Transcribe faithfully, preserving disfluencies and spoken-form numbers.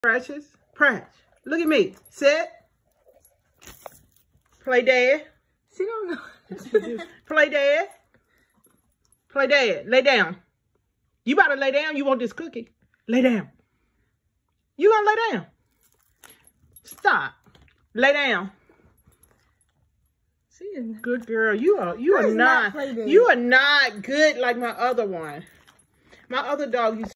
Precious, Precious. Look at me. Sit. Play dead. She don't know. Play dead. Play dead. Lay down. You about to lay down? You want this cookie? Lay down. You gonna lay down? Stop. Lay down. She is good girl. You are you that are not, not you are not good like my other one. My other dog used